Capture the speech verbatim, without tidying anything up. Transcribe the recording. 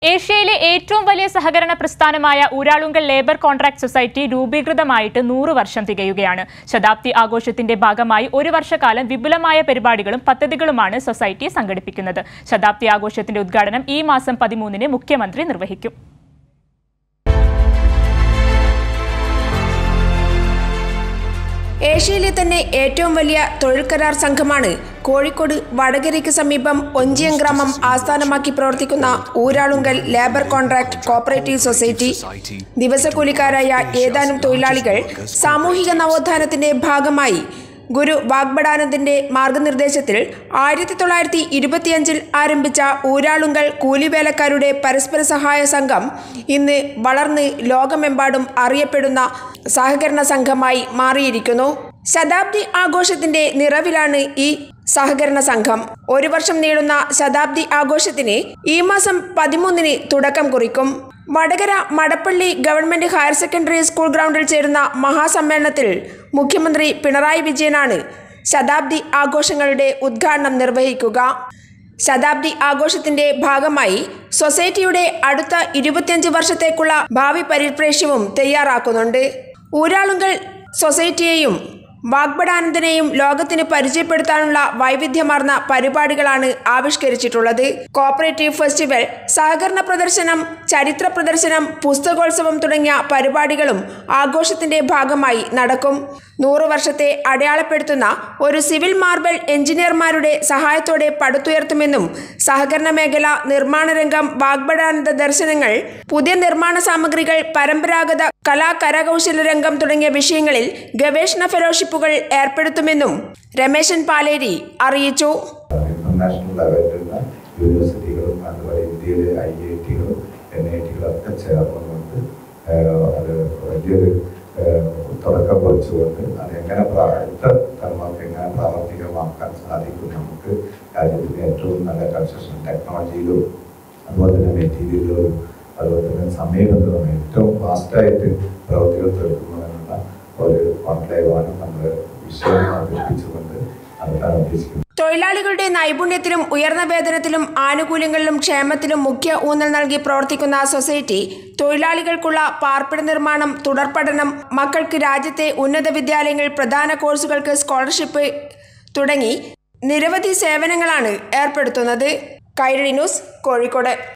ഏഷ്യയിലെ ഏറ്റവും വലിയ സഹകരണ പ്രസ്ഥാനമായ ഊരാളുങ്കൽ ലേബർ കോൺട്രാക്ട് സൊസൈറ്റി രൂപീകൃതമായിട്ട് നൂറ് വർഷം തികയുകയാണ്. ശതാബ്ദി ആഘോഷത്തിന്റെ ഭാഗമായി ഒരു വർഷക്കാലം വിപുലമായ പരിപാടികളും പദ്ധതികളുമാണ് സൊസൈറ്റി സംഘടിപ്പിക്കുന്നത്. ശതാബ്ദി ആഘോഷത്തിന്റെ ഉദ്ഘാടനം ഈ മാസം പതിമൂന്നിന് മുഖ്യമന്ത്രി നിർവഹിക്കും. ഏഷ്യയിലെ തന്നെ ഏറ്റവും വലിയ തൊഴിൽ കരാർ സംഘമാണ് കോഴിക്കോട് വടകരയ്ക്ക് സമീപം ഒഞ്ചിയം ഗ്രാമം ആസ്ഥാനമാക്കി പ്രവർത്തിക്കുന്ന Uralungal labour contract cooperative society. ദിവസക്കൂലിക്കാരായ ഏതാനും തൊഴിലാളികൾ സാമൂഹിക നവോത്ഥാനത്തിന്റെ ഭാഗമായി ഗുരു വാഗ്ബടാനന്ദന്റെ മാർഗനിർദ്ദേശത്തിൽ ആയിരത്തി തൊള്ളായിരത്തി ഇരുപത്തിയഞ്ചിൽ ആരംഭിച്ച ഊരാളുങ്കൽ കൂലിവേലക്കാരുടെ പരസ്പര സഹായ സംഘം ഇന്ന് വളർന്ന് ലോകമെമ്പാടും അറിയപ്പെടുന്ന സഹകരണ സംഘമായി മാറിയിരിക്കുന്നു. ശതാബ്ദി ആഘോഷത്തിന്റെ നിറവിലാണ് ഈ സഹകരണ സംഘം. ഒരു വർഷം നീളുന്ന ശതാബ്ദി ആഘോഷത്തിന് ഈ മാസം പതിമൂന്നിന് തുടക്കം കുറിക്കും. Vadakara Madappally government higher secondary school ഗ്രൗണ്ടിൽ ചേരുന്ന മഹാസമ്മേളനത്തിൽ മുഖ്യമന്ത്രി പിണറായി വിജയനാണ് ശതാബ്ദി ആഘോഷങ്ങളുടെ ഉദ്ഘാടനം നിർവഹിക്കുക. ശതാബ്ദി ആഘോഷത്തിന്റെ ഭാഗമായി സൊസൈറ്റിയുടെ അടുത്ത ഇരുപത്തിയഞ്ച് വർഷത്തേക്കുള്ള ഭാവി പരിപ്രേക്ഷ്യവും തയ്യാറാക്കുന്നുണ്ട്. ഊരാളുങ്കൽ സൊസൈറ്റിയെയും വാഗ്ബടാനന്ദനെയും ലോകത്തിന് പരിചയപ്പെടുത്താനുള്ള വൈവിധ്യമാർന്ന പരിപാടികളാണ് ആവിഷ്കരിച്ചിട്ടുള്ളത്. കോപ്പറേറ്റീവ് ഫെസ്റ്റിവൽ, സഹകരണ പ്രദർശനം, ചരിത്ര പ്രദർശനം, പുസ്തകോത്സവം തുടങ്ങിയ പരിപാടികളും ആഘോഷത്തിന്റെ ഭാഗമായി നടക്കും. നൂറു വർഷത്തെ അടയാളപ്പെടുത്തുന്ന ഒരു സിവിൽ മാർബിൾ എഞ്ചിനീയർമാരുടെ സഹായത്തോടെ പടുത്തുയർത്തുമെന്നും സഹകരണ മേഖല, നിർമ്മാണ രംഗം, വാഗ്ബടാനന്ദ ദർശനങ്ങൾ, പുതിയ നിർമ്മാണ സാമഗ്രികൾ, പരമ്പരാഗത കലാ കരകൗശല രംഗം തുടങ്ങിയ വിഷയങ്ങളിൽ ഗവേഷണ ഫെലോഷിപ്പുകൾ ഏർപ്പെടുത്തുമെന്നും രമേശൻ പാലേരി അറിയിച്ചു. ഇന്റർനാഷണൽ ലെവലിലുള്ള യൂണിവേഴ്സിറ്റികളും അതുപോലെ ഇന്ത്യയിലെ ഐ ഐ ടികളും എൻ ഐ ടികളൊക്കെ ചേർന്നുകൊണ്ട് അത് വലിയൊരു തുടക്കം കുറിച്ചുകൊണ്ട് അതെങ്ങനെ ഇത്ര കർമ്മർക്ക് എങ്ങനെ പ്രാവർത്തികമാക്കാൻ സാധിക്കും, നമുക്ക് രാജ്യത്തിന് ഏറ്റവും നല്ല കൺസ്ട്രക്ഷൻ ടെക്നോളജിയിലും അതുപോലെ തന്നെ മെറ്റീരിയലുകളും അതുപോലെ തന്നെ സമയബന്ധവും ഏറ്റവും ഫാസ്റ്റായിട്ട് പ്രവൃത്തികൾ തീർക്കുന്നതിനുള്ള ഒരു കോൺക്ലേവാണ് നമ്മൾ വിഷയം അവതരിപ്പിച്ചുകൊണ്ട് നടത്താൻ ഉദ്ദേശിക്കുന്നത്. തൊഴിലാളികളുടെ നൈപുണ്യത്തിലും ഉയർന്ന വേതനത്തിലും ആനുകൂല്യങ്ങളിലും ക്ഷേമത്തിലും മുഖ്യ ഊന്നൽ നൽകി പ്രവർത്തിക്കുന്ന സൊസൈറ്റി തൊഴിലാളികൾക്കുള്ള പാർപ്പിട നിർമ്മാണം, തുടർ പഠനം, മക്കൾക്ക് രാജ്യത്തെ ഉന്നത വിദ്യാലയങ്ങൾ, പ്രധാന കോഴ്സുകൾക്ക് സ്കോളർഷിപ്പ് തുടങ്ങി നിരവധി സേവനങ്ങളാണ് ഏർപ്പെടുത്തുന്നത്. കൈരളി ന്യൂസ്, കോഴിക്കോട്.